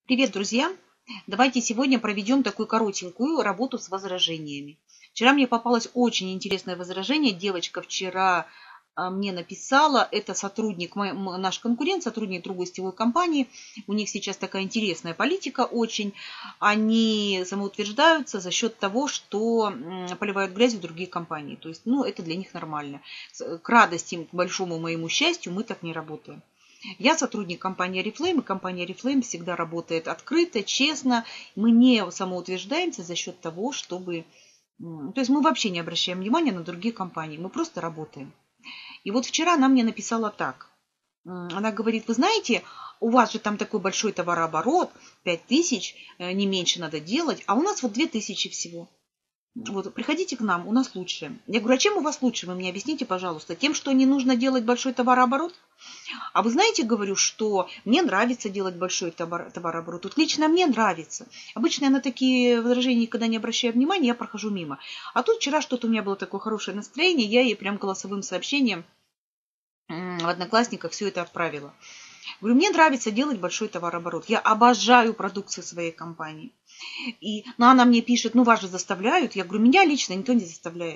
Привет, друзья! Давайте сегодня проведем такую коротенькую работу с возражениями. Вчера мне попалось очень интересное возражение. Девочка вчера мне написала, это сотрудник, наш конкурент, сотрудник другой сетевой компании. У них сейчас такая интересная политика очень. Они самоутверждаются за счет того, что поливают грязью другие компании. То есть, это для них нормально. К радости, к большому моему счастью, мы так не работаем. Я сотрудник компании Oriflame, и компания Oriflame всегда работает открыто, честно. Мы не самоутверждаемся за счет того, чтобы... То есть мы вообще не обращаем внимания на другие компании, мы просто работаем. И вот вчера она мне написала так. Она говорит, вы знаете, у вас же там такой большой товарооборот, 5000, не меньше надо делать, а у нас вот 2000 всего. Вот, приходите к нам, у нас лучше. Я говорю, а чем у вас лучше? Вы мне объясните, пожалуйста. Тем, что не нужно делать большой товарооборот? А вы знаете, говорю, что мне нравится делать большой товарооборот. Вот лично мне нравится. Обычно я на такие возражения никогда не обращаю внимания, я прохожу мимо. А тут вчера что-то у меня было такое хорошее настроение, я ей прям голосовым сообщением в Одноклассниках все это отправила. Говорю, мне нравится делать большой товарооборот. Я обожаю продукцию своей компании. Но она мне пишет, вас же заставляют. Я говорю, меня лично никто не заставляет.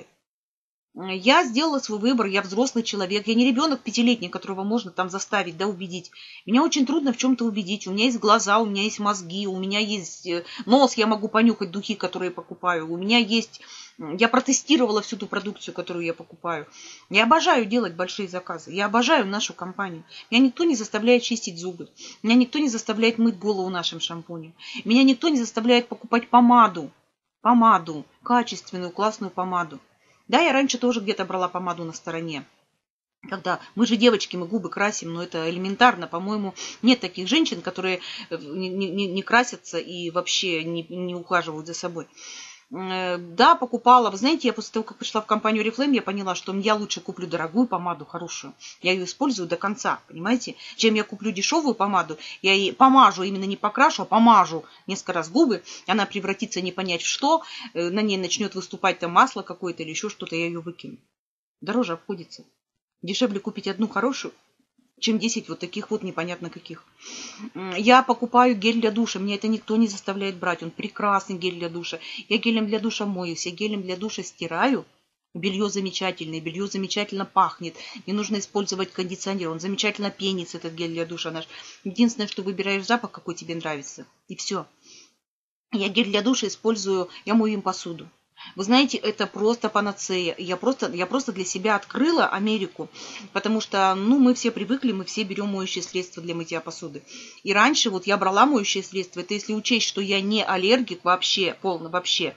Я сделала свой выбор, я взрослый человек, я не ребенок 5-летний, которого можно там заставить, убедить. Меня очень трудно в чем-то убедить. У меня есть глаза, у меня есть мозги, у меня есть нос, я могу понюхать духи, которые покупаю. У меня есть... Я протестировала всю ту продукцию, которую я покупаю. Я обожаю делать большие заказы, я обожаю нашу компанию. Меня никто не заставляет чистить зубы, меня никто не заставляет мыть голову нашим шампунем. Меня никто не заставляет покупать помаду, качественную, классную помаду. Да, я раньше тоже где-то брала помаду на стороне. Когда мы же девочки, мы губы красим, но это элементарно. По-моему, нет таких женщин, которые не красятся и вообще не ухаживают за собой. Да, покупала. Вы знаете, я после того, как пришла в компанию Oriflame, я поняла, что я лучше куплю дорогую помаду, хорошую. Я ее использую до конца, понимаете? Чем я куплю дешевую помаду, я ей помажу, именно не покрашу, а помажу несколько раз губы. Она превратится не понять в что, на ней начнет выступать там масло какое-то или еще что-то, я ее выкину. Дороже обходится. Дешевле купить одну хорошую, чем 10 вот таких вот непонятно каких. Я покупаю гель для душа, мне это никто не заставляет брать, он прекрасный гель для душа. Я гелем для душа моюсь, я гелем для душа стираю. Белье замечательное, белье замечательно пахнет. Не нужно использовать кондиционер, он замечательно пенится, этот гель для душа наш. Единственное, что выбираешь запах, какой тебе нравится. И все. Я гель для душа использую, я мою им посуду. Вы знаете, это просто панацея. Я просто для себя открыла Америку, потому что, мы все привыкли, мы все берем моющие средства для мытья посуды. И раньше вот я брала моющие средства, это если учесть, что я не аллергик вообще, вообще.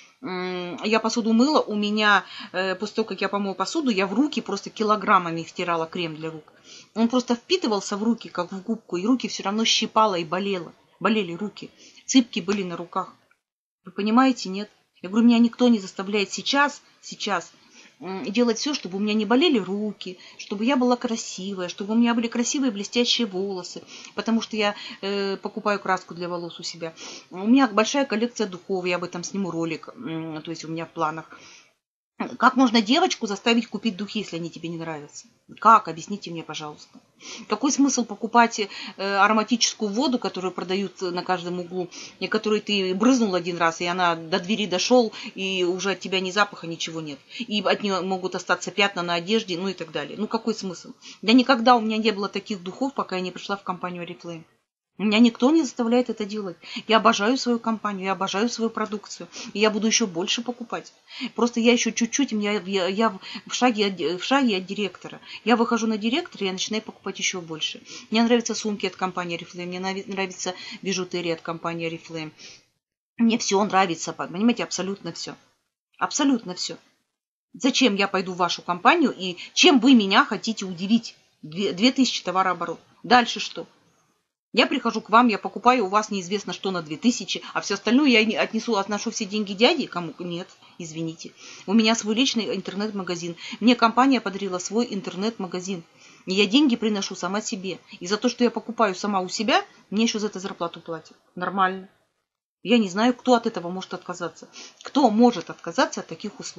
Я посуду мыла, у меня, после того, как я помыла посуду, я в руки просто килограммами стирала крем для рук. Он просто впитывался в руки, как в губку, и руки все равно щипало и болело. Болели руки, цыпки были на руках. Вы понимаете, нет? Я говорю, меня никто не заставляет сейчас делать все, чтобы у меня не болели руки, чтобы я была красивая, чтобы у меня были красивые блестящие волосы, потому что я покупаю краску для волос у себя. У меня большая коллекция духов, я об этом сниму ролик, то есть у меня в планах. Как можно девочку заставить купить духи, если они тебе не нравятся? Как? Объясните мне, пожалуйста. Какой смысл покупать ароматическую воду, которую продают на каждом углу, и которую ты брызнул один раз, и она до двери дошел, и уже от тебя ни запаха, ничего нет. И от нее могут остаться пятна на одежде, и так далее. Какой смысл? У меня не было таких духов, пока я не пришла в компанию Oriflame. Меня никто не заставляет это делать. Я обожаю свою компанию, я обожаю свою продукцию. И я буду еще больше покупать. Просто я еще чуть-чуть, я в шаге от директора. Я выхожу на директора, и я начинаю покупать еще больше. Мне нравятся сумки от компании Oriflame, мне нравится бижутерия от компании Oriflame. Мне все нравится, понимаете, абсолютно все. Абсолютно все. Зачем я пойду в вашу компанию, и чем вы меня хотите удивить? 2000 товарооборот. Дальше что? Я прихожу к вам, я покупаю у вас неизвестно что на 2000, а все остальное я отношу все деньги дяде? Кому? Нет, извините. У меня свой личный интернет-магазин. Мне компания подарила свой интернет-магазин. И я деньги приношу сама себе. И за то, что я покупаю сама у себя, мне еще за это зарплату платят. Нормально. Я не знаю, кто от этого может отказаться. Кто может отказаться от таких условий?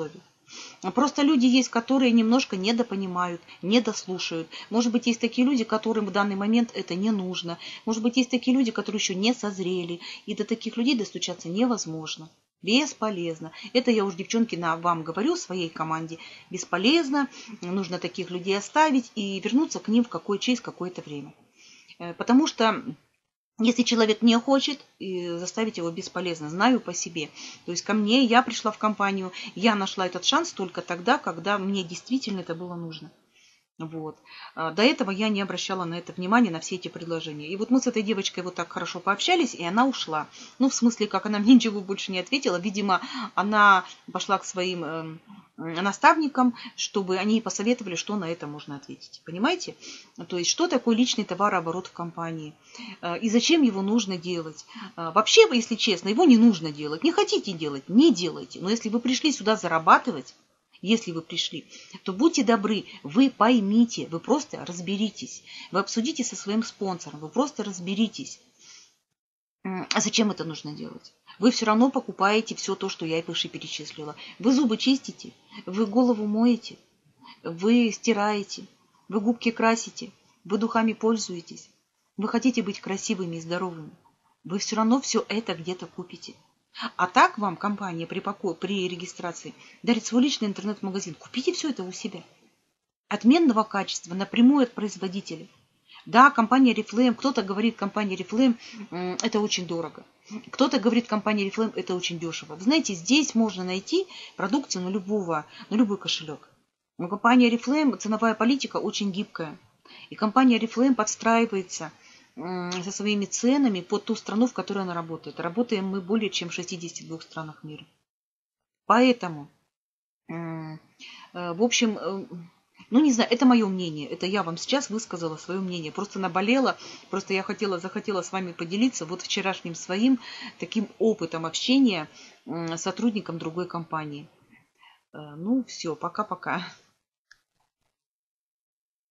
Просто люди есть, которые немножко недопонимают, недослушают. Может быть, есть такие люди, которым в данный момент это не нужно. Может быть, есть такие люди, которые еще не созрели. И до таких людей достучаться невозможно. Бесполезно. Это я уж, девчонки, вам говорю, своей команде. Бесполезно. Нужно таких людей оставить и вернуться к ним через какое-то время. Потому что если человек не хочет, заставить его бесполезно. Знаю по себе. То есть ко мне, я пришла в компанию, я нашла этот шанс только тогда, когда мне действительно это было нужно. Вот. До этого я не обращала на это внимания, на все эти предложения. И вот мы с этой девочкой вот так хорошо пообщались, и она ушла. Ну, в смысле, как она мне ничего больше не ответила. Видимо, она пошла к своим наставникам, чтобы они посоветовали, что на это можно ответить. Понимаете? То есть, что такое личный товарооборот в компании? И зачем его нужно делать? Вообще, если честно, его не нужно делать. Не хотите делать, не делайте. Но если вы пришли сюда зарабатывать, если вы пришли, то будьте добры, вы поймите, вы просто разберитесь. Вы обсудите со своим спонсором, вы просто разберитесь. А зачем это нужно делать? Вы все равно покупаете все то, что я и выше перечислила. Вы зубы чистите, вы голову моете, вы стираете, вы губки красите, вы духами пользуетесь. Вы хотите быть красивыми и здоровыми. Вы все равно все это где-то купите. А так вам компания при регистрации дарит свой личный интернет-магазин. Купите все это у себя. Отменного качества, напрямую от производителя. Да, компания Oriflame, кто-то говорит, компания Oriflame это очень дорого. Кто-то говорит, компания Oriflame это очень дешево. Вы знаете, здесь можно найти продукцию на любой кошелек. У компании Oriflame ценовая политика очень гибкая. И компания Oriflame подстраивается со своими ценами под ту страну, в которой она работает. Работаем мы более чем в 62 странах мира. Поэтому, в общем, ну не знаю, это мое мнение. Это я вам сейчас высказала свое мнение. Просто наболела, просто я захотела с вами поделиться вот вчерашним своим таким опытом общения с сотрудником другой компании. Ну все, пока-пока.